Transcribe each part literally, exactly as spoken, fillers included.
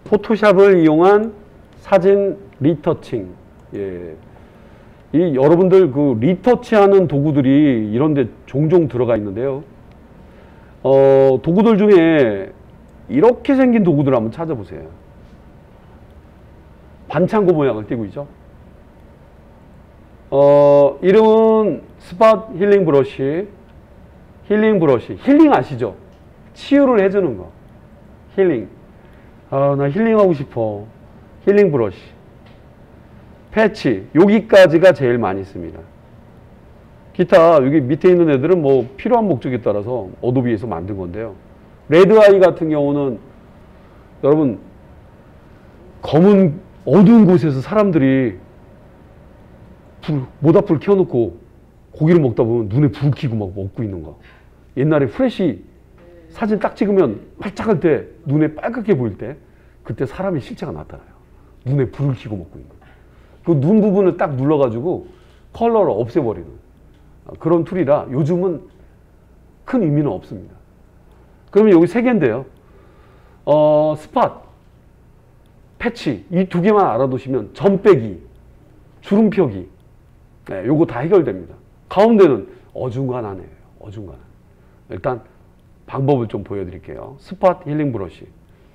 포토샵을 이용한 사진 리터칭. 예. 이 여러분들 그 리터치하는 도구들이 이런데 종종 들어가 있는데요. 어, 도구들 중에 이렇게 생긴 도구들 한번 찾아보세요. 반창고 모양을 띠고 있죠. 어, 이름은 스팟 힐링 브러쉬. 힐링 브러쉬. 힐링 아시죠? 치유를 해주는 거. 힐링. 아, 나 힐링하고 싶어. 힐링 브러쉬. 패치. 여기까지가 제일 많이 씁니다. 기타 여기 밑에 있는 애들은 뭐 필요한 목적에 따라서 어도비에서 만든 건데요. 레드아이 같은 경우는 여러분 검은 어두운 곳에서 사람들이 불, 모닥불 켜놓고 고기를 먹다 보면 눈에 불 켜고 막 먹고 있는 거. 옛날에 프레시 사진 딱 찍으면 활짝할 때 눈에 빨갛게 보일 때 그때 사람의 실체가 나타나요. 눈에 불을 켜고 먹고 있는 거. 그 눈 부분을 딱 눌러가지고 컬러를 없애버리는 그런 툴이라 요즘은 큰 의미는 없습니다. 그러면 여기 세 개인데요. 어, 스팟, 패치 이 두 개만 알아두시면 점 빼기, 주름 펴기 네, 요거 다 해결됩니다. 가운데는 어중간하네요. 어중간한. 일단 방법을 좀 보여드릴게요. 스팟 힐링 브러쉬.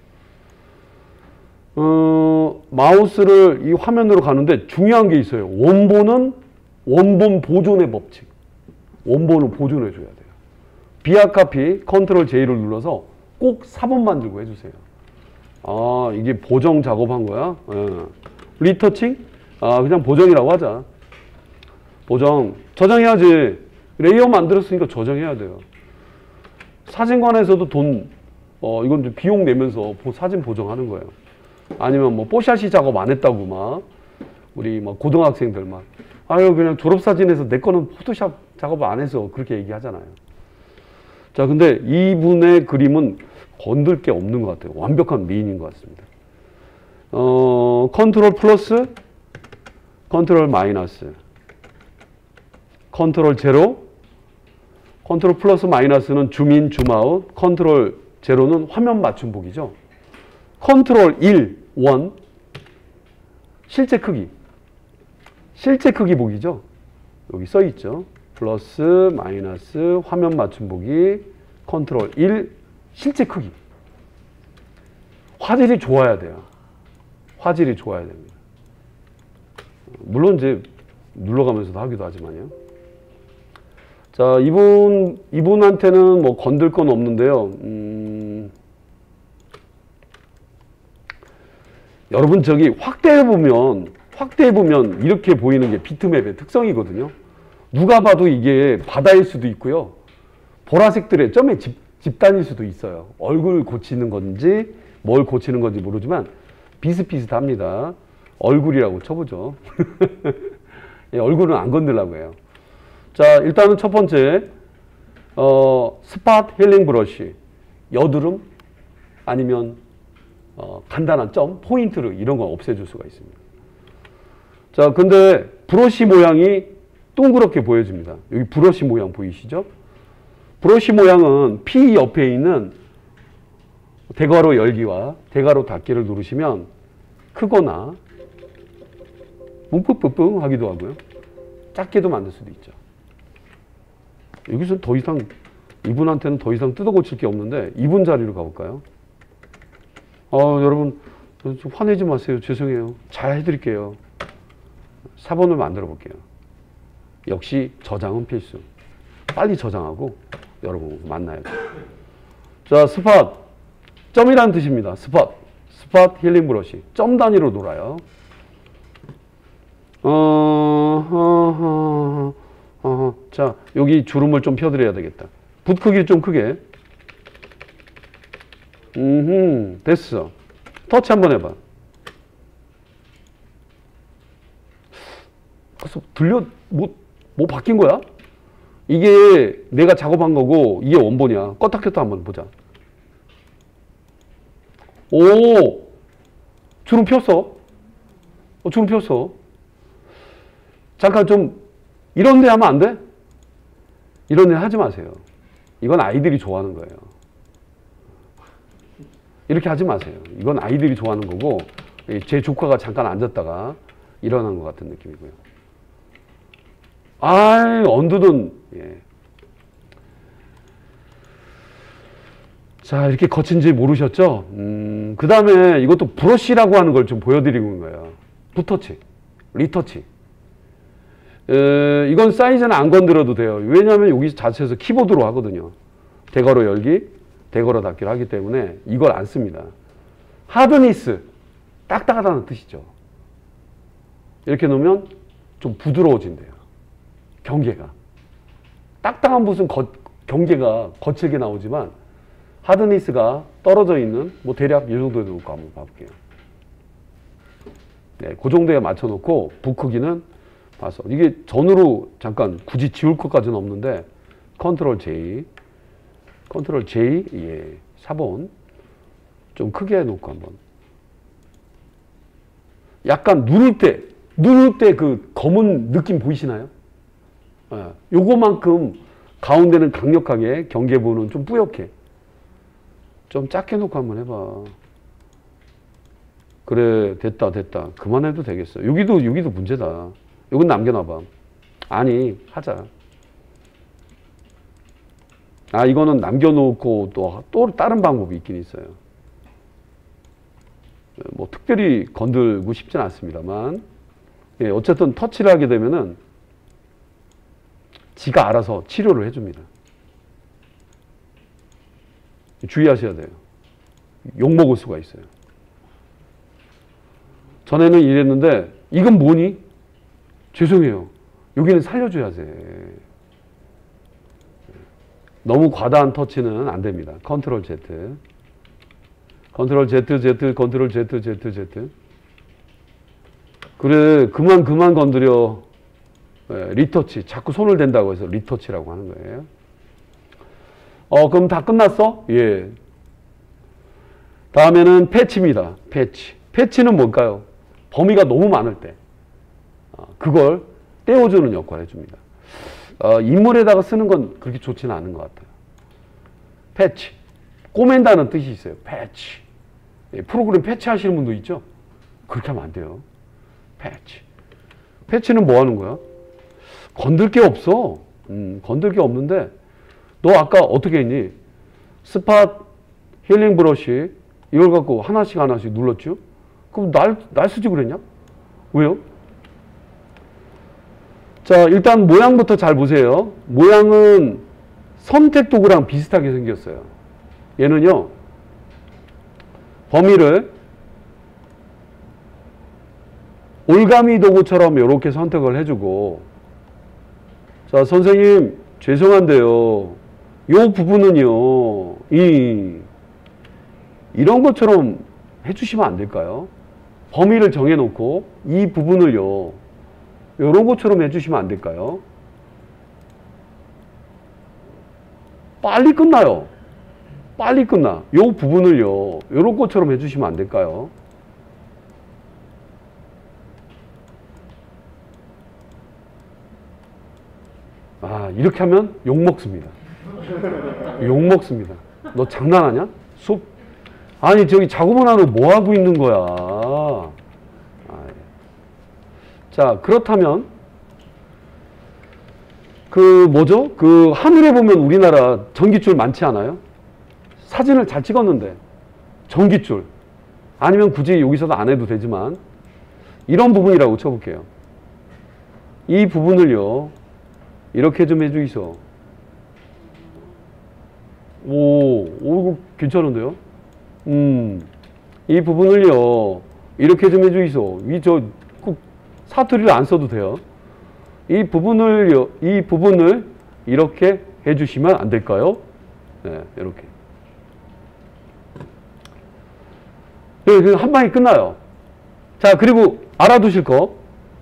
어, 마우스를 이 화면으로 가는데 중요한 게 있어요. 원본은 원본 보존의 법칙. 원본을 보존해 줘야 돼요. 비아 카피 컨트롤 제이를 눌러서 꼭 사 번만 들고 해주세요. 아, 이게 보정 작업한 거야? 예. 리터칭? 아, 그냥 보정이라고 하자. 보정. 저장해야지. 레이어 만들었으니까 저장해야 돼요. 사진관에서도 돈, 어, 이건 좀 비용 내면서 사진 보정하는 거예요. 아니면 뭐 뽀샤시 작업 안 했다고 막 우리 막 고등학생들 막 아유 그냥 졸업사진에서 내 거는 포토샵 작업 안 해서 그렇게 얘기하잖아요. 자, 근데 이분의 그림은 건들 게 없는 것 같아요. 완벽한 미인인 것 같습니다. 어, 컨트롤 플러스, 컨트롤 마이너스, 컨트롤 제로, 컨트롤 플러스 마이너스는 줌인, 줌아웃, 컨트롤 제로는 화면 맞춤 보기죠. 컨트롤 일, 일, 실제 크기. 실제 크기 보기죠. 여기 써 있죠. 플러스, 마이너스, 화면 맞춤 보기, 컨트롤 일, 실제 크기. 화질이 좋아야 돼요. 화질이 좋아야 됩니다. 물론 이제 눌러가면서도 하기도 하지만요. 자, 이분, 이분한테는 뭐 건들 건 없는데요. 음, 여러분 저기 확대해보면, 확대해보면 이렇게 보이는 게 비트맵의 특성이거든요. 누가 봐도 이게 바다일 수도 있고요. 보라색들의 점의 집, 집단일 수도 있어요. 얼굴 고치는 건지 뭘 고치는 건지 모르지만 비슷비슷합니다. 얼굴이라고 쳐보죠. 예, 얼굴은 안 건들라고 해요. 자, 일단은 첫 번째 어, 스팟 힐링 브러쉬. 여드름 아니면 어, 간단한 점, 포인트를 이런 거 없애줄 수가 있습니다. 자, 근데 브러쉬 모양이 동그랗게 보여집니다. 여기 브러쉬 모양 보이시죠? 브러쉬 모양은 P 옆에 있는 대괄호 열기와 대괄호 닫기를 누르시면 크거나 뭉뿌뿌뿌 하기도 하고요. 작게도 만들 수도 있죠. 여기서 더 이상 이분한테는 더 이상 뜯어 고칠 게 없는데 이분 자리로 가볼까요? 어, 여러분 좀 화내지 마세요. 죄송해요. 잘 해드릴게요. 사 번을 만들어 볼게요. 역시 저장은 필수. 빨리 저장하고 여러분 만나요. 자, 스팟. 점이라는 뜻입니다. 스팟. 스팟 힐링 브러쉬. 점 단위로 놀아요. 어, 어, 어, 어, 자, 여기 주름을 좀 펴드려야 되겠다. 붓 크기 좀 크게. 음, 됐어. 터치 한번 해봐. 그래서 들려, 뭐, 뭐 바뀐 거야? 이게 내가 작업한 거고, 이게 원본이야. 껐다 켰다 한번 보자. 오! 주름 폈어. 어, 주름 폈어. 잠깐 좀, 이런 데 하면 안 돼? 이런 데 하지 마세요. 이건 아이들이 좋아하는 거예요. 이렇게 하지 마세요. 이건 아이들이 좋아하는 거고 제 조카가 잠깐 앉았다가 일어난 것 같은 느낌이고요. 아이 언두든 예. 자 이렇게 거친지 모르셨죠? 음, 그 다음에 이것도 브러쉬라고 하는 걸 좀 보여드리고 있는 거예요. 붓터치, 리터치. 에, 이건 사이즈는 안 건드려도 돼요. 왜냐하면 여기 자체에서 키보드로 하거든요. 대괄호 열기, 대괄호 닫기를 하기 때문에 이걸 안 씁니다. 하드니스, 딱딱하다는 뜻이죠. 이렇게 놓으면 좀 부드러워진대요. 경계가. 딱딱한 붓은 거, 경계가 거칠게 나오지만 하드니스가 떨어져 있는 뭐 대략 이 정도에 놓고 한번 봐볼게요. 네, 그 정도에 맞춰놓고 붓 크기는 봐서 이게 전으로 잠깐 굳이 지울 것까지는 없는데 컨트롤 J, 컨트롤 J, 예, 사 번 좀 크게 해놓고 한번 약간 누를 때 누를 때 그 검은 느낌 보이시나요? 예, 요거만큼 가운데는 강력하게 경계부는 좀 뿌옇게 좀 작게 놓고 한번 해봐. 그래 됐다 됐다 그만해도 되겠어. 여기도 여기도 문제다. 이건 남겨놔봐. 아니 하자. 아 이거는 남겨놓고 또, 또 다른 방법이 있긴 있어요. 뭐 특별히 건들고 싶진 않습니다만 예, 어쨌든 터치를 하게 되면은 지가 알아서 치료를 해줍니다. 주의하셔야 돼요. 욕먹을 수가 있어요. 전에는 이랬는데 이건 뭐니? 죄송해요. 여기는 살려줘야 돼. 너무 과다한 터치는 안 됩니다. 컨트롤 Z. 컨트롤 Z, Z, 컨트롤 Z, Z, Z. 그래, 그만, 그만 건드려. 네, 리터치. 자꾸 손을 댄다고 해서 리터치라고 하는 거예요. 어, 그럼 다 끝났어? 예. 다음에는 패치입니다. 패치. 패치는 뭘까요? 범위가 너무 많을 때. 그걸 떼어주는 역할을 해줍니다. 어, 인물에다가 쓰는 건 그렇게 좋지는 않은 것 같아요. 패치. 꼬맨다는 뜻이 있어요. 패치. 예, 프로그램 패치하시는 분도 있죠? 그렇게 하면 안 돼요. 패치. 패치는 뭐 하는 거야? 건들 게 없어. 음, 건들 게 없는데 너 아까 어떻게 했니? 스팟, 힐링 브러쉬 이걸 갖고 하나씩 하나씩 눌렀죠? 그럼 날, 날 쓰지 그랬냐? 왜요? 자, 일단 모양부터 잘 보세요. 모양은 선택 도구랑 비슷하게 생겼어요. 얘는요, 범위를 올가미 도구처럼 이렇게 선택을 해주고, 자, 선생님, 죄송한데요. 요 부분은요, 이, 이런 것처럼 해주시면 안 될까요? 범위를 정해놓고, 이 부분을요, 이런 것처럼 해주시면 안 될까요? 빨리 끝나요. 빨리 끝나. 이 부분을요, 이런 것처럼 해주시면 안 될까요? 아, 이렇게 하면 욕먹습니다. 욕먹습니다. 너 장난하냐? 숲? 아니, 저기 작업만 하고 뭐 하고 있는 거야? 아, 자, 그렇다면, 그, 뭐죠? 그, 하늘에 보면 우리나라 전깃줄 많지 않아요? 사진을 잘 찍었는데, 전깃줄. 아니면 굳이 여기서도 안 해도 되지만, 이런 부분이라고 쳐볼게요. 이 부분을요, 이렇게 좀 해주이소. 오, 오, 이거 괜찮은데요? 음, 이 부분을요, 이렇게 좀 해주이소. 이, 저, 꼭 사투리를 안 써도 돼요. 이 부분을요, 이 부분을 이렇게 해주시면 안 될까요? 네, 이렇게. 네, 한 방에 끝나요. 자, 그리고 알아두실 거.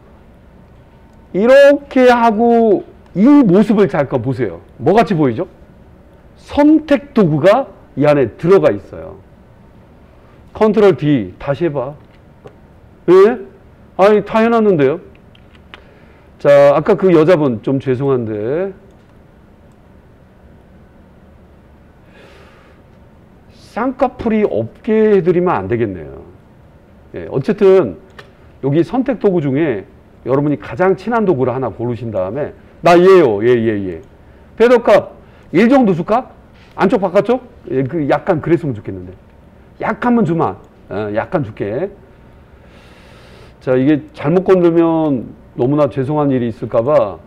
이렇게 하고 이 모습을 잠깐 보세요. 뭐 같이 보이죠? 선택 도구가 이 안에 들어가 있어요. 컨트롤 D 다시 해봐. 예? 아니 다 해놨는데요. 자, 아까 그 여자분 좀 죄송한데 쌍꺼풀이 없게 해드리면 안 되겠네요. 예, 어쨌든 여기 선택 도구 중에 여러분이 가장 친한 도구를 하나 고르신 다음에 나 얘요. 얘, 얘, 얘. 배더값 일 정도 줄까? 안쪽 바깥쪽? 예, 그 약간 그랬으면 좋겠는데. 약간만 주마. 어, 약간 줄게. 자, 이게 잘못 건들면 너무나 죄송한 일이 있을까봐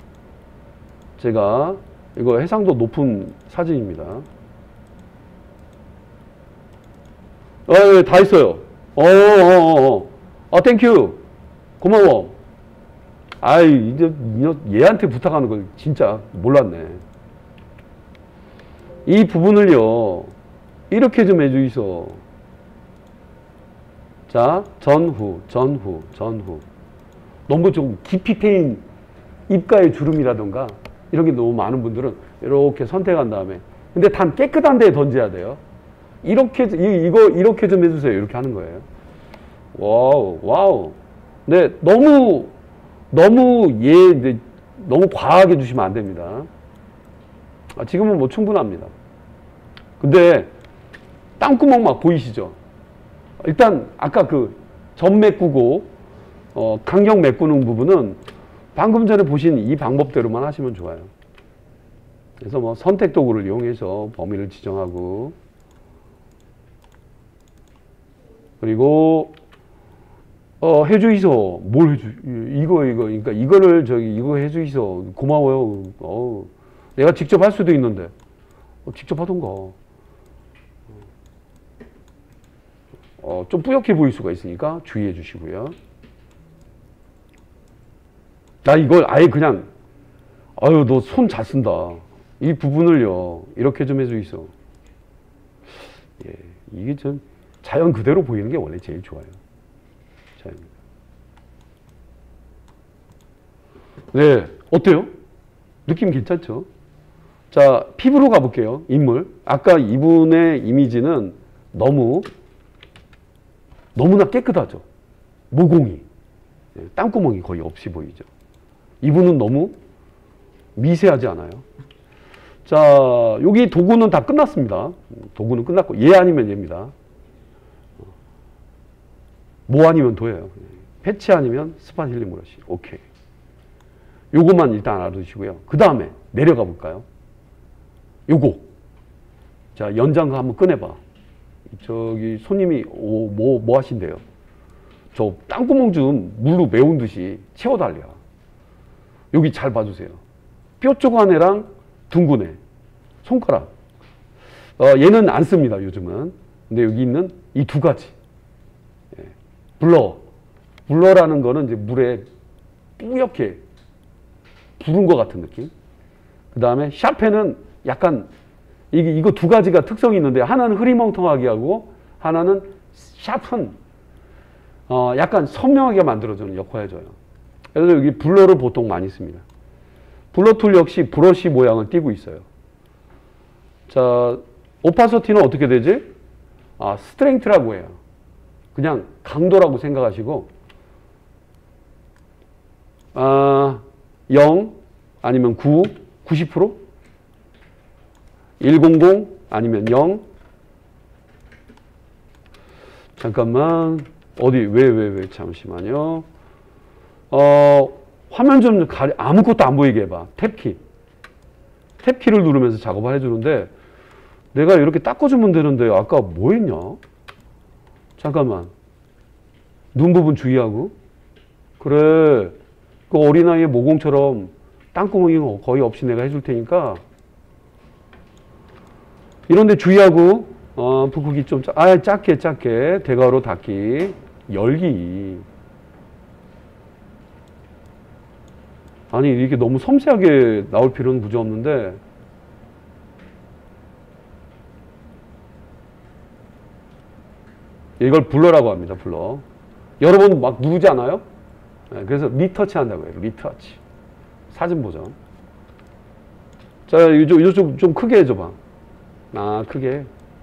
제가 이거 해상도 높은 사진입니다. 어, 예, 다 있어요. 어, 어, 어, 어. 어, 땡큐. 고마워. 아이, 이제 얘한테 부탁하는 걸 진짜 몰랐네. 이 부분을요, 이렇게 좀 해주이소. 자, 전후, 전후, 전후. 너무 좀 깊이 패인 입가의 주름이라던가 이런 게 너무 많은 분들은 이렇게 선택한 다음에, 근데 단 깨끗한 데에 던져야 돼요. 이렇게, 이, 이거 이렇게 좀 해주세요. 이렇게 하는 거예요. 와우, 와우. 네, 너무, 너무 얘, 너무 과하게 주시면 안 됩니다. 아, 지금은 뭐 충분합니다. 근데 땅구멍 막 보이시죠? 일단 아까 그 점 메꾸고 어, 간격 메꾸는 부분은 방금 전에 보신 이 방법대로만 하시면 좋아요. 그래서 뭐 선택 도구를 이용해서 범위를 지정하고, 그리고 어, 해주이소. 뭘 해주, 이거, 이거, 그러니까 이거를 저기, 이거 해주이소. 고마워요. 어, 내가 직접 할 수도 있는데. 어, 직접 하던가. 어, 좀 뿌옇게 보일 수가 있으니까 주의해 주시고요. 나 이걸 아예 그냥, 아유, 너 손 잘 쓴다. 이 부분을요, 이렇게 좀 해주이소. 예, 이게 좀 자연 그대로 보이는 게 원래 제일 좋아요. 네, 어때요? 느낌 괜찮죠? 자, 피부로 가볼게요. 인물. 아까 이분의 이미지는 너무, 너무나 깨끗하죠? 모공이. 땅구멍이 거의 없이 보이죠? 이분은 너무 미세하지 않아요? 자, 여기 도구는 다 끝났습니다. 도구는 끝났고, 얘 아니면 얘입니다. 뭐 아니면 도예요. 패치 아니면 스팟 힐링 브러쉬. 오케이. 요것만 일단 알아두시고요. 그 다음에 내려가 볼까요? 요거. 자, 연장 한번 꺼내봐. 저기 손님이 오, 뭐, 뭐 하신대요? 저 땅구멍 좀 물로 메운 듯이 채워달려. 여기 잘 봐주세요. 뾰족한 애랑 둥근 애. 손가락. 어, 얘는 안 씁니다, 요즘은. 근데 여기 있는 이 두 가지. 예. 블러. 블러라는 거는 이제 물에 뿌옇게 부른 것 같은 느낌. 그 다음에 샤페는 약간, 이게, 이거 두 가지가 특성이 있는데, 하나는 흐리멍텅하게 하고, 하나는 샤픈, 어, 약간 선명하게 만들어주는 역할을 해줘요. 그래서 여기 블러를 보통 많이 씁니다. 블러 툴 역시 브러쉬 모양을 띠고 있어요. 자, 오파서티는 어떻게 되지? 아, 스트렝트라고 해요. 그냥 강도라고 생각하시고, 아, 영 아니면 구, 구십 퍼센트? 백십 아니면 영. 잠깐만, 어디, 왜, 왜, 왜, 잠시만요. 어, 화면 좀 가리, 아무것도 안 보이게 해봐. 탭키. 탭키를 누르면서 작업을 해주는데, 내가 이렇게 닦아주면 되는데, 아까 뭐 했냐? 잠깐만. 눈 부분 주의하고. 그래. 그 어린아이의 모공처럼 땅구멍이 거의 없이 내가 해줄 테니까 이런데 주의하고, 어, 붓기 좀 짜, 아, 작게 작게 대가로 닫기, 열기. 아니 이렇게 너무 섬세하게 나올 필요는 굳이 없는데, 이걸 블러라고 합니다. 블러. 여러분 막 누르지 않아요? 네, 그래서 리터치 한다고 해요. 리터치. 사진 보정. 자, 이쪽, 이쪽 좀 크게 해줘봐. 아, 크게.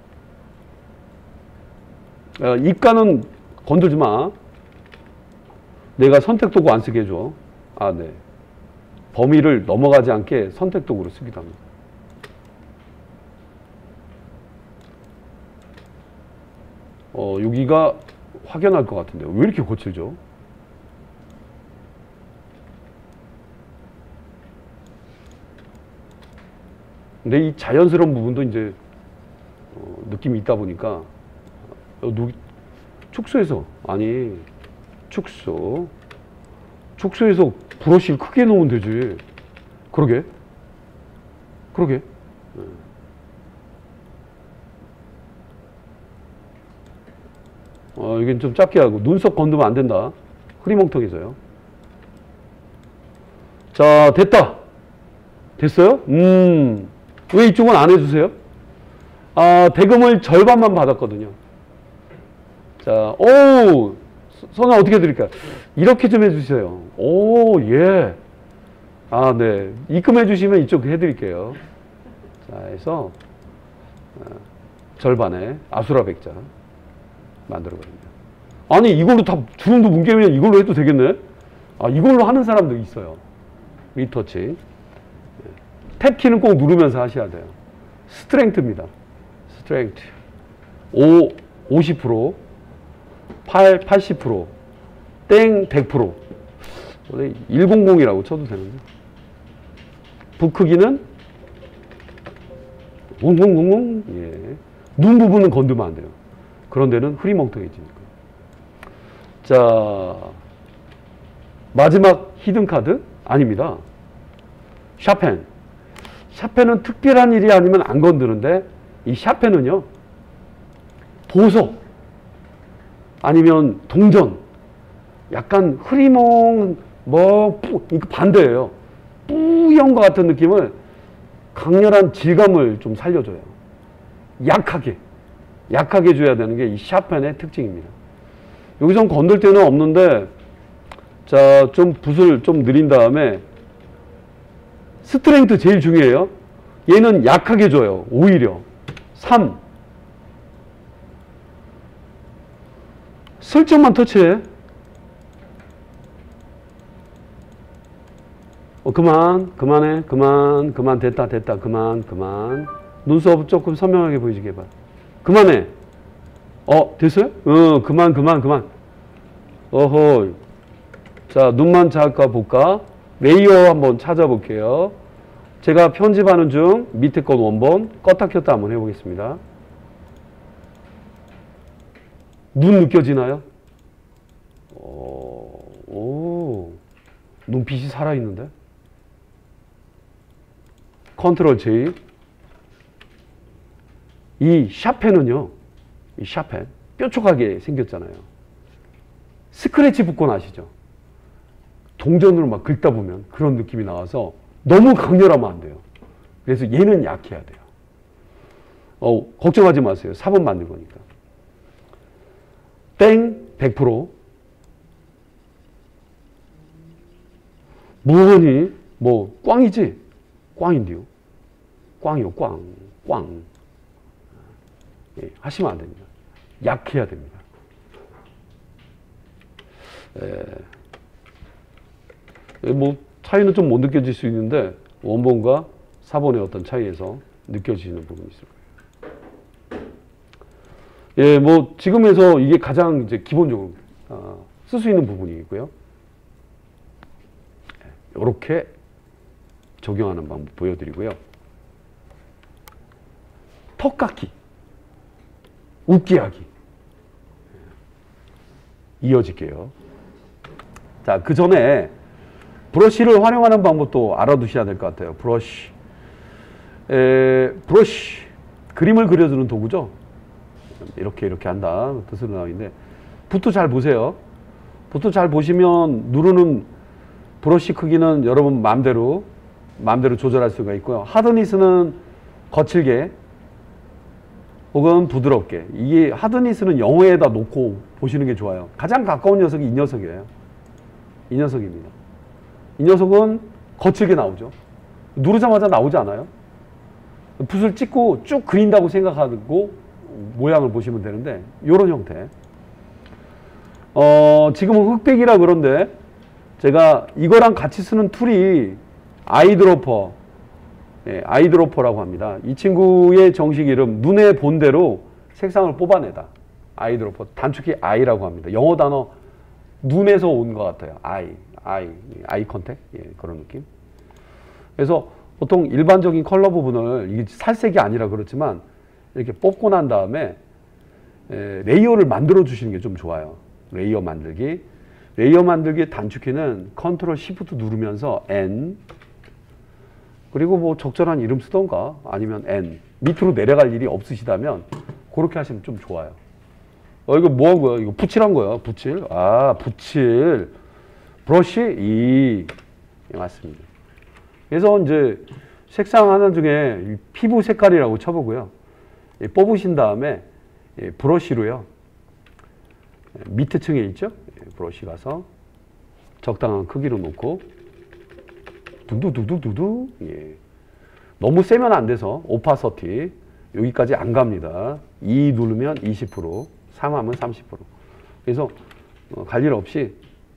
어, 입가는 건들지 마. 내가 선택 도구 안 쓰게 해줘. 아, 네. 범위를 넘어가지 않게 선택 도구로 쓰기도 합니다. 어, 여기가 확연할 것 같은데요. 왜 이렇게 거칠죠? 근데 이 자연스러운 부분도 이제 어, 느낌이 있다 보니까 어, 누, 축소해서 아니 축소 축소해서 브러쉬를 크게 놓으면 되지. 그러게 그러게 어, 이건 좀 작게 하고 눈썹 건드면 안 된다. 흐리멍텅해서요. 자, 됐다. 됐어요? 음, 왜 이쪽은 안 해주세요? 아, 대금을 절반만 받았거든요. 자, 오, 선아 어떻게 드릴까요? 이렇게 좀 해주세요. 오, 예. 아, 네. 입금해 주시면 이쪽 해드릴게요. 자, 해서 아, 절반에 아수라 백자 만들어버립니다. 아니, 이걸로 다 주름도 뭉개면 이걸로 해도 되겠네? 아, 이걸로 하는 사람도 있어요. 리터치. 탭키는 꼭 누르면서 하셔야 돼요. 스트렝트입니다. 스트렝트. 오, 오십 퍼센트. 팔, 팔십 퍼센트. 땡, 백 퍼센트. 원래 백이라고 쳐도 되는데. 붓 크기는 웅웅웅웅. 예. 눈 부분은 건드면 안 돼요. 그런 데는 흐리멍텅해지니까. 자, 마지막 히든 카드? 아닙니다. 샤펜. 샤펜은 특별한 일이 아니면 안 건드는데, 이 샤펜은요, 보석, 아니면 동전, 약간 흐리멍, 뭐, 뿌, 이거 반대예요. 뿌연 것 같은 느낌을 강렬한 질감을 좀 살려줘요. 약하게. 약하게 줘야 되는 게 이 샤펜의 특징입니다. 여기서 건들 때는 없는데, 자, 좀 붓을 좀 느린 다음에, 스트렝트 제일 중요해요. 얘는 약하게 줘요. 오히려. 삼. 슬쩍만 터치해. 어, 그만, 그만해, 그만, 그만, 됐다, 됐다, 그만, 그만. 눈썹 조금 선명하게 보이지게 해봐. 그만해. 어, 됐어요? 어, 그만, 그만, 그만. 어허. 자, 눈만 잠깐 볼까? 레이어 한번 찾아볼게요. 제가 편집하는 중 밑에 건 원본 껐다 켰다 한번 해보겠습니다. 눈 느껴지나요? 오, 오, 눈빛이 살아있는데? 컨트롤 J. 이 샤펜은요, 이 샤펜, 뾰족하게 생겼잖아요. 스크래치 붓건 아시죠? 동전으로 막 긁다 보면 그런 느낌이 나와서 너무 강렬하면 안 돼요. 그래서 얘는 약해야 돼요. 어, 걱정하지 마세요. 사 번 만든 거니까. 땡, 백 퍼센트. 무언이, 뭐, 꽝이지? 꽝인데요. 꽝이요, 꽝. 꽝. 예, 하시면 안 됩니다. 약해야 됩니다. 예, 뭐, 차이는 좀 못 느껴질 수 있는데, 원본과 사 번의 어떤 차이에서 느껴지는 부분이 있을 거예요. 예, 뭐, 지금에서 이게 가장 이제 기본적으로, 아, 쓸 수 있는 부분이고요. 이렇게 적용하는 방법 보여드리고요. 턱 깎기, 웃게 하기. 이어질게요. 자, 그 전에 브러쉬를 활용하는 방법도 알아두셔야 될 것 같아요. 브러쉬. 에, 브러쉬. 그림을 그려주는 도구죠. 이렇게 이렇게 한다. 뜻으로 나오는데 붓도 잘 보세요. 붓도 잘 보시면 누르는 브러쉬 크기는 여러분 마음대로 마음대로 조절할 수가 있고요. 하드니스는 거칠게 혹은 부드럽게. 이게 하드니스는 영어에다 놓고 보시는 게 좋아요. 가장 가까운 녀석이 이 녀석이에요. 이 녀석입니다. 이 녀석은 거칠게 나오죠. 누르자마자 나오지 않아요. 붓을 찍고 쭉 그린다고 생각하고 모양을 보시면 되는데 이런 형태. 어, 지금은 흑백이라 그런데 제가 이거랑 같이 쓰는 툴이 아이드로퍼, 예, 아이드로퍼라고 합니다. 이 친구의 정식 이름, 눈에 본 대로 색상을 뽑아내다. 아이드로퍼. 단축키 I라고 합니다. 영어 단어 눈에서 온 것 같아요. I, I, 아이 컨택. 예, 그런 느낌. 그래서 보통 일반적인 컬러 부분을 이게 살색이 아니라 그렇지만 이렇게 뽑고 난 다음에 에, 레이어를 만들어 주시는 게 좀 좋아요. 레이어 만들기. 레이어 만들기 단축키는 컨트롤 시프트 누르면서 N 그리고 뭐 적절한 이름 쓰던가 아니면 N 밑으로 내려갈 일이 없으시다면 그렇게 하시면 좀 좋아요. 어 이거 뭐 한 거야? 이거 붓칠한 거야. 붓칠. 아 붓칠. 브러쉬 이 예, 맞습니다. 그래서 이제 색상 하나 중에 피부 색깔이라고 쳐보고요. 예, 뽑으신 다음에 예, 브러쉬로요. 예, 밑에 층에 있죠? 예, 브러쉬 가서 적당한 크기로 놓고 두두두두두두 예. 너무 세면 안 돼서 오파서티 여기까지 안 갑니다. 이 누르면 이십 퍼센트, 삼 하면 삼십 퍼센트. 그래서 어, 갈 일 없이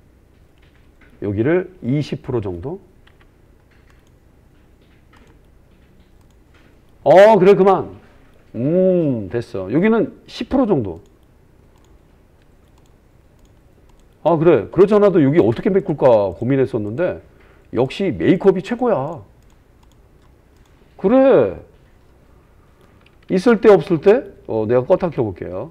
여기를 이십 퍼센트 정도. 어 그래 그만. 음 됐어. 여기는 십 퍼센트 정도. 아 그래 그렇지 않아도 여기 어떻게 메꿀까 고민했었는데 역시 메이크업이 최고야. 그래 있을 때 없을 때 어, 내가 껐다 켜볼게요.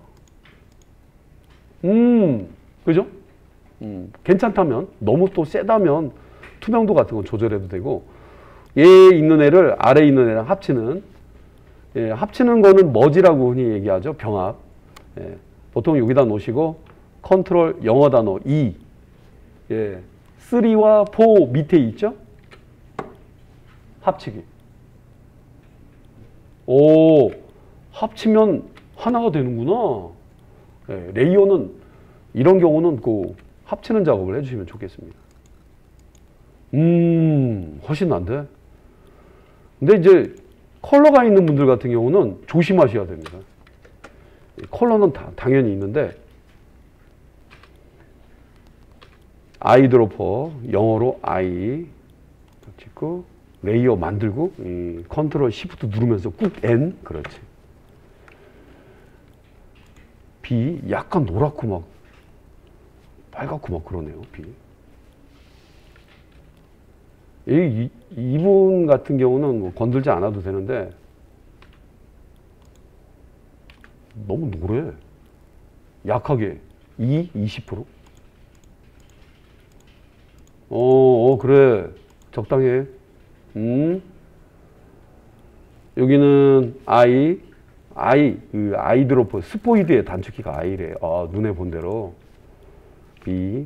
음 그죠? 음, 괜찮다면 너무 또 세다면 투명도 같은 거 조절해도 되고 얘 있는 애를 아래 있는 애랑 합치는 예, 합치는 거는 머지라고 흔히 얘기하죠. 병합. 예, 보통 여기다 놓으시고 컨트롤 영어 단어 E 예, 삼과 사 밑에 있죠? 합치기. 오, 합치면 하나가 되는구나. 예, 레이어는 이런 경우는 그 합치는 작업을 해주시면 좋겠습니다. 음, 훨씬 난데. 근데 이제 컬러가 있는 분들 같은 경우는 조심하셔야 됩니다. 컬러는 다 당연히 있는데 아이드로퍼 영어로 I 찍고 레이어 만들고 이 컨트롤 시프트 누르면서 꾹 N 그렇지. B 약간 노랗고 막 빨갛고 막 그러네요. B 이, 이분 같은 경우는 뭐 건들지 않아도 되는데 너무 노래. 약하게 이, 이십 퍼센트 어, 어 그래 적당해. 음 여기는 I I 그 아이드로퍼 스포이드의 단축키가 I래. 아 눈에 본 대로 B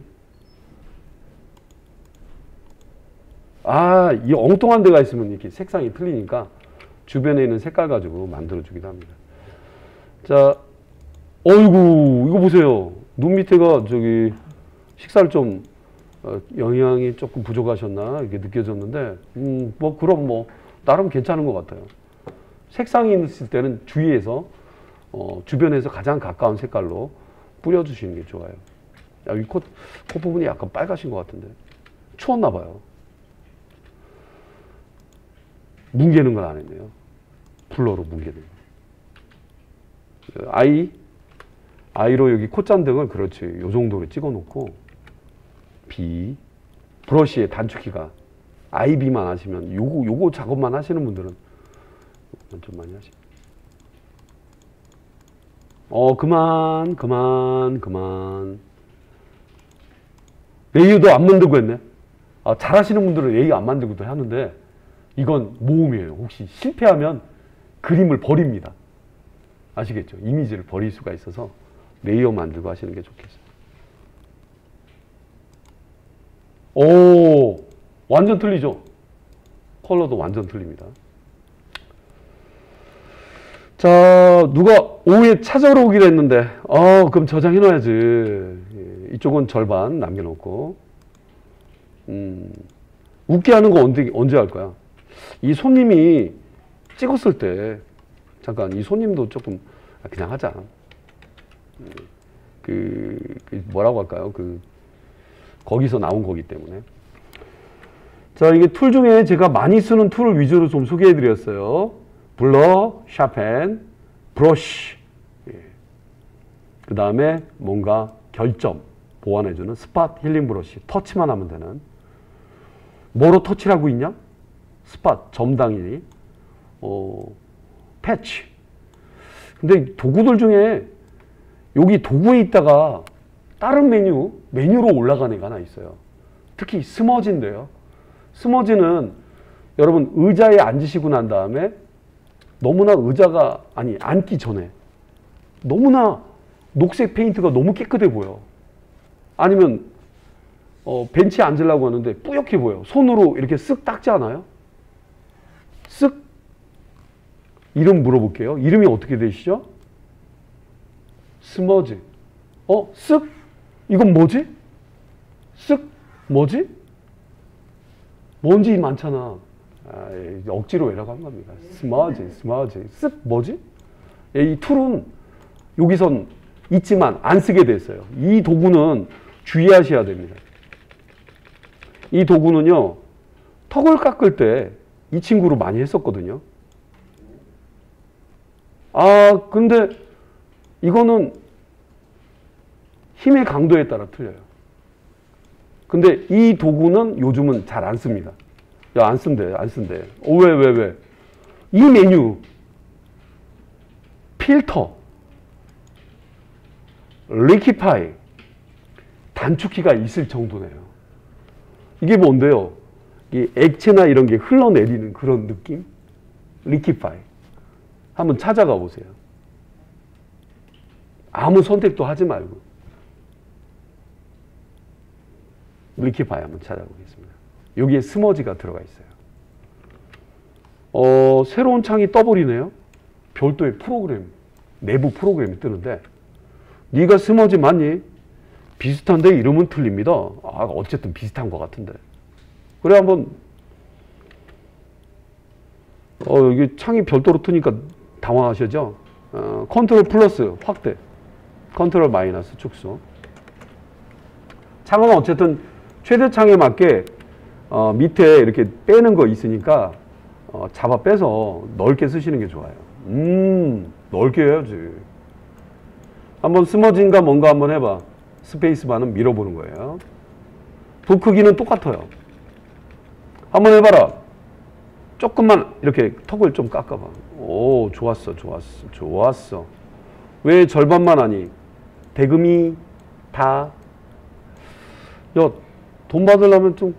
아, 이 엉뚱한 데가 있으면 이렇게 색상이 틀리니까 주변에 있는 색깔 가지고 만들어주기도 합니다. 자, 어이구, 이거 보세요. 눈 밑에가 저기 식사를 좀 어, 영양이 조금 부족하셨나 이렇게 느껴졌는데, 음, 뭐 그럼 뭐 나름 괜찮은 것 같아요. 색상이 있을 때는 주위에서 어, 주변에서 가장 가까운 색깔로 뿌려주시는 게 좋아요. 야, 이 코, 코 부분이 약간 빨가신 것 같은데 추웠나 봐요. 뭉개는 건 안 했네요. 블러로 뭉개는 거. 아이, 아이로 여기 콧잔등을 그렇지. 요 정도로 찍어 놓고 B, 브러쉬의 단축키가 아이비만 하시면 요거, 요거 작업만 하시는 분들은 좀 많이 하시. 어, 그만, 그만, 그만. 레이어도 안 만들고 했네. 아, 잘 하시는 분들은 레이어 안 만들고도 하는데 이건 모험이에요. 혹시 실패하면 그림을 버립니다. 아시겠죠? 이미지를 버릴 수가 있어서 레이어 만들고 하시는 게 좋겠어요. 오, 완전 틀리죠? 컬러도 완전 틀립니다. 자, 누가 오후에 찾아러 오기로 했는데, 어, 그럼 저장해놔야지. 이쪽은 절반 남겨놓고. 음, 웃게 하는 거 언제, 언제 할 거야? 이 손님이 찍었을 때, 잠깐, 이 손님도 조금, 그냥 하자. 그, 그 뭐라고 할까요? 그, 거기서 나온 거기 때문에. 자, 이게 툴 중에 제가 많이 쓰는 툴을 위주로 좀 소개해 드렸어요. 블러, 샤펜, 브러쉬. 예. 그 다음에 뭔가 결점 보완해주는 스팟 힐링 브러쉬. 터치만 하면 되는. 뭐로 터치를 하고 있냐? 스팟, 점당이, 어, 패치. 근데 도구들 중에 여기 도구에 있다가 다른 메뉴, 메뉴로 올라가는 애가 하나 있어요. 특히 스머지인데요. 스머지는 여러분 의자에 앉으시고 난 다음에 너무나 의자가, 아니, 앉기 전에 너무나 녹색 페인트가 너무 깨끗해 보여. 아니면 어, 벤치에 앉으려고 하는데 뿌옇게 보여. 손으로 이렇게 쓱 닦지 않아요? 쓱? 이름 물어볼게요. 이름이 어떻게 되시죠? 스머지. 어? 쓱? 이건 뭐지? 쓱? 뭐지? 먼지 많잖아. 아, 억지로 외라고 한 겁니다. 스머지, 스머지. 쓱? 뭐지? 이 툴은 여기선 있지만 안 쓰게 됐어요. 이 도구는 주의하셔야 됩니다. 이 도구는요, 턱을 깎을 때 이 친구로 많이 했었거든요. 아, 근데 이거는 힘의 강도에 따라 틀려요. 근데 이 도구는 요즘은 잘 안 씁니다. 야, 안 쓴대, 안 쓴대. 어, 왜, 왜, 왜? 이 메뉴, 필터, 리키파이, 단축키가 있을 정도네요. 이게 뭔데요? 이 액체나 이런 게 흘러내리는 그런 느낌? 리키파이. 한번 찾아가 보세요. 아무 선택도 하지 말고. 리키파이 한번 찾아보겠습니다. 여기에 스머지가 들어가 있어요. 어, 새로운 창이 떠버리네요. 별도의 프로그램, 내부 프로그램이 뜨는데, 네가 스머지 맞니? 비슷한데 이름은 틀립니다. 아, 어쨌든 비슷한 것 같은데. 그래, 한번, 어, 여기 창이 별도로 트니까 당황하시죠? 어, 컨트롤 플러스 확대, 컨트롤 마이너스 축소. 창은 어쨌든 최대창에 맞게 어, 밑에 이렇게 빼는 거 있으니까 어, 잡아 빼서 넓게 쓰시는 게 좋아요. 음, 넓게 해야지. 한번 스머지인가 뭔가 한번 해봐. 스페이스바는 밀어보는 거예요. 부 크기는 똑같아요. 한번 해봐라. 조금만 이렇게 턱을 좀 깎아봐. 오, 좋았어, 좋았어, 좋았어. 왜 절반만 하니? 대금이 다. 야, 돈 받으려면 좀.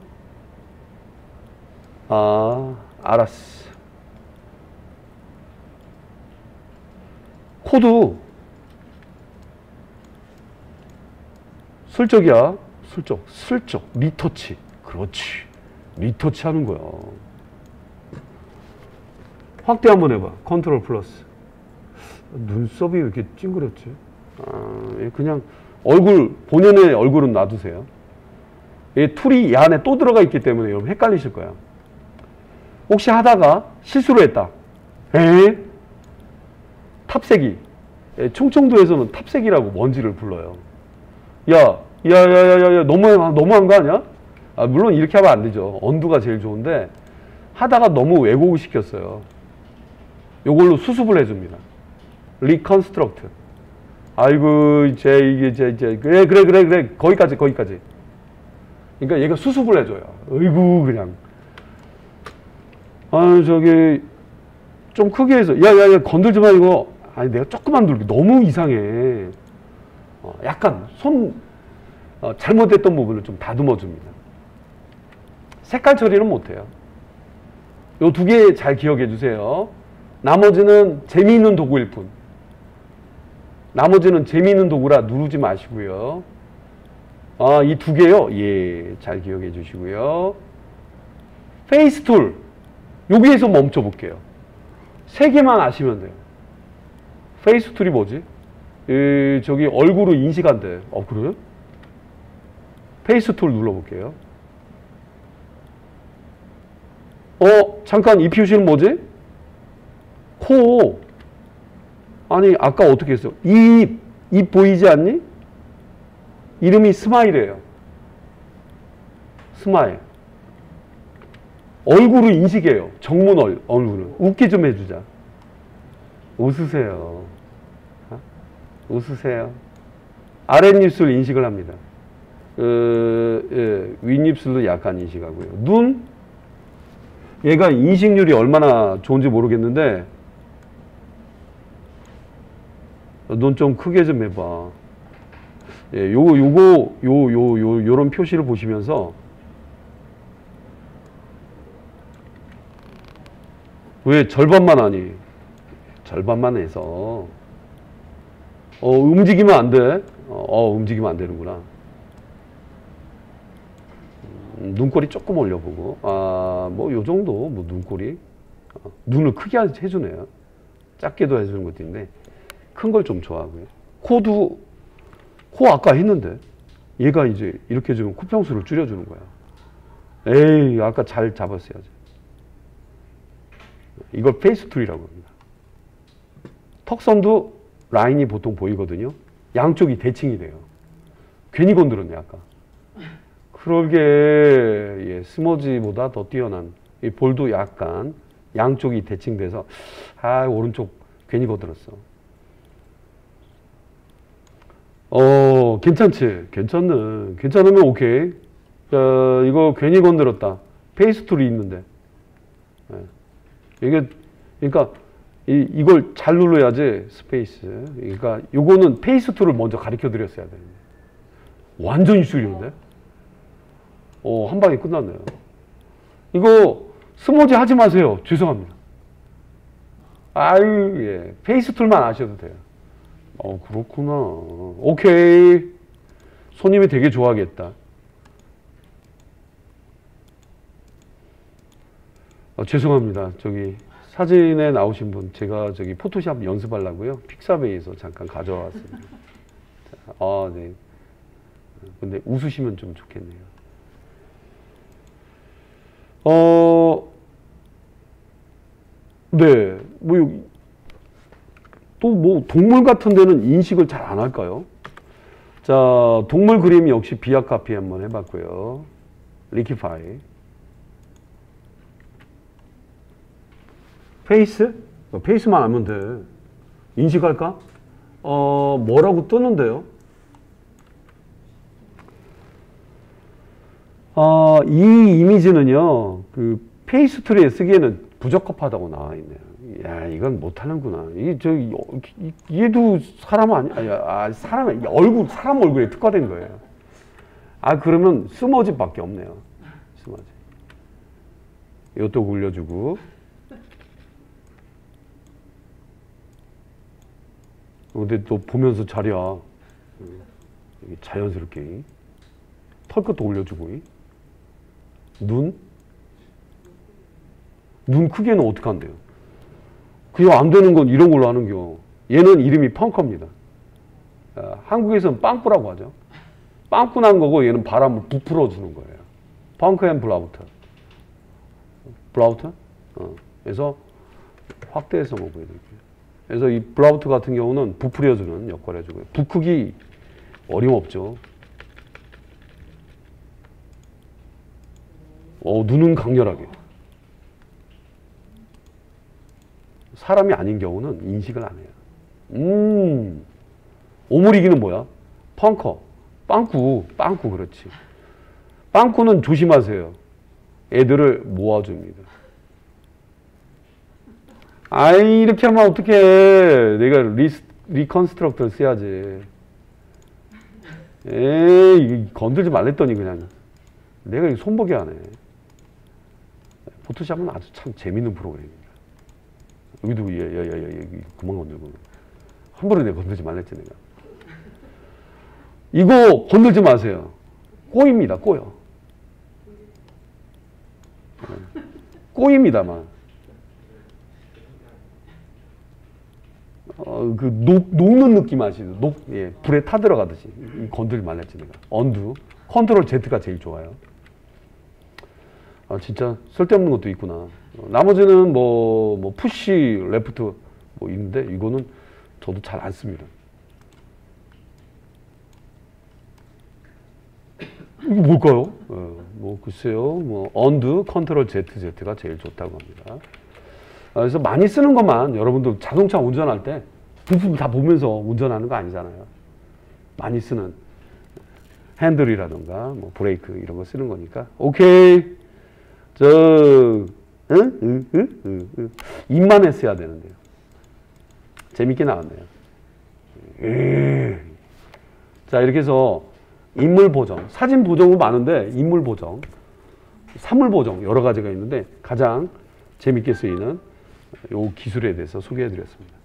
아, 알았어. 코드. 슬쩍이야. 슬쩍, 슬쩍. 리터치. 그렇지. 리터치 하는 거야. 확대 한번 해봐. 컨트롤 플러스. 눈썹이 왜 이렇게 찡그렸지? 아, 그냥 얼굴, 본연의 얼굴은 놔두세요. 이 툴이 이 안에 또 들어가 있기 때문에 여러분 헷갈리실 거야. 혹시 하다가 실수로 했다. 에? 탑세기. 충청도에서는 탑세기라고 먼지를 불러요. 야, 야, 야, 야, 야, 너무, 너무한 거 아니야? 아, 물론 이렇게 하면 안 되죠. 언두가 제일 좋은데, 하다가 너무 왜곡을 시켰어요. 요걸로 수습을 해줍니다. 리컨스트럭트. 아이고, 이제, 이게, 이제, 이제, 그래, 그래, 그래, 그래. 거기까지, 거기까지. 그러니까 얘가 수습을 해줘요. 어이구, 그냥. 아, 저기, 좀 크게 해서, 야, 야, 야, 건들지 마, 이거. 아니, 내가 조금만 누르게 너무 이상해. 어, 약간 손 어, 잘못됐던 부분을 좀 다듬어 줍니다. 색깔 처리는 못해요. 요 두 개 잘 기억해 주세요. 나머지는 재미있는 도구일 뿐. 나머지는 재미있는 도구라 누르지 마시고요. 아, 이 두 개요? 예, 잘 기억해 주시고요. 페이스 툴. 여기에서 멈춰 볼게요. 세 개만 아시면 돼요. 페이스 툴이 뭐지? 에, 저기 얼굴을 인식한대. 어, 그래요? 페이스 툴 눌러볼게요. 어, 잠깐 이 표시는 뭐지? 코. 아니, 아까 어떻게 했어? 입. 입 보이지 않니? 이름이 스마일이에요. 스마일. 얼굴을 인식해요. 정문 얼, 얼굴을. 웃기 좀 해주자. 웃으세요. 웃으세요. 아랫입술 인식을 합니다. 그, 예, 윗입술도 약간 인식하고요. 눈? 얘가 인식률이 얼마나 좋은지 모르겠는데 눈 좀 크게 좀 해봐. 예, 요거 요거 요 요 요 요런 표시를 보시면서 왜 절반만 하니? 절반만 해서 어 움직이면 안 돼. 어, 어 움직이면 안 되는구나. 음, 눈꼬리 조금 올려보고 아 뭐 요 정도 뭐 눈꼬리 어, 눈을 크게 해주네요. 작게도 해주는 것도 있는데 큰 걸 좀 좋아하고요. 코도 코 아까 했는데 얘가 이제 이렇게 해주면 코평수를 줄여주는 거야. 에이 아까 잘 잡았어야지. 이걸 페이스 툴이라고 합니다. 턱선도 라인이 보통 보이거든요. 양쪽이 대칭이 돼요. 괜히 건드렸네 아까. 그러게 예, 스머지보다 더 뛰어난 이 볼도 약간 양쪽이 대칭돼서 아 오른쪽 괜히 건드렸어. 어 괜찮지? 괜찮네. 괜찮으면 오케이. 자, 이거 괜히 건드렸다. 페이스 툴이 있는데. 예. 이게 그러니까 이, 이걸 잘 눌러야지 스페이스. 그러니까 요거는 페이스 툴을 먼저 가르쳐 드렸어야 되는데. 완전 이슈인데. 어, 한 방에 끝났네요. 이거 스모지 하지 마세요. 죄송합니다. 아유, 예. 페이스 툴만 아셔도 돼요. 어, 그렇구나. 오케이. 손님이 되게 좋아하겠다. 어, 죄송합니다. 저기 사진에 나오신 분 제가 저기 포토샵 연습하려고요. 픽사베이에서 잠깐 가져와 왔습니다. 자, 아, 네. 근데 웃으시면 좀 좋겠네요. 어, 네. 뭐, 또 뭐 동물 같은 데는 인식을 잘 안 할까요? 자, 동물 그림 역시 비약 카피 한번 해봤고요. 리키파이. 페이스? 페이스만 알면 돼. 인식할까? 어, 뭐라고 뜨는데요? 어, 이 이미지는요, 그 페이스 트리에 쓰기에는 부적합하다고 나와 있네요. 야, 이건 못하는구나. 이, 저, 이, 얘도 사람 아니, 아, 사람, 얼굴, 사람 얼굴에 특화된 거예요. 아, 그러면 스머지밖에 없네요. 스머지. 이것도 굴려주고. 근데 또 보면서 자랴. 자연스럽게. 털끝도 올려주고. 눈? 눈 크기는 어떻게 한대요? 그냥 안 되는 건 이런 걸로 하는겨. 얘는 이름이 펑커입니다. 아, 한국에서는 빵꾸라고 하죠. 빵꾸 난 거고 얘는 바람을 부풀어 주는 거예요. 펑커 앤 블라우트. 블라우트? 어. 그래서 확대해서 뭐 보여드릴게요. 그래서 이 블라우트 같은 경우는 부풀려주는 역할을 해주고요. 부 크기 어림없죠. 어, 눈은 강렬하게. 사람이 아닌 경우는 인식을 안 해요. 음, 오므리기는 뭐야? 펑커, 빵꾸, 빵꾸 그렇지. 빵꾸는 조심하세요. 애들을 모아줍니다. 아이, 이렇게 하면 어떡해. 내가 리, 리컨스트럭터를 써야지. 에이, 건들지 말랬더니 그냥. 내가 손보게 하네. 포토샵은 아주 참 재밌는 프로그램입니다. 여기도, 야, 야, 야, 야, 그만 건들고. 한 번에 내가 건들지 말랬지, 내가. 이거 건들지 마세요. 꼬입니다, 꼬여. 꼬입니다만. 어, 그, 녹, 녹는 느낌 아시죠? 녹, 예, 불에 타들어가듯이. 건들지 말랬지, 내가. 언두. 컨트롤 Z가 제일 좋아요. 아, 진짜 쓸데없는 것도 있구나. 어, 나머지는 뭐, 뭐, 푸시, 레프트 뭐 있는데, 이거는 저도 잘 안 씁니다. 이게 뭘까요? 어, 뭐, 글쎄요. 뭐, 언두, 컨트롤 Z, Z가 제일 좋다고 합니다. 아, 그래서 많이 쓰는 것만 여러분들 자동차 운전할 때 부품 다 보면서 운전하는 거 아니잖아요. 많이 쓰는 핸들이라던가 뭐 브레이크 이런 거 쓰는 거니까. 오케이. 저 응? 응? 응? 응? 응? 입만 했어야 되는데요. 재밌게 나왔네요. 음. 자, 이렇게 해서 인물 보정, 사진 보정은 많은데 인물 보정, 사물 보정 여러 가지가 있는데 가장 재밌게 쓰이는 이 기술에 대해서 소개해 드렸습니다.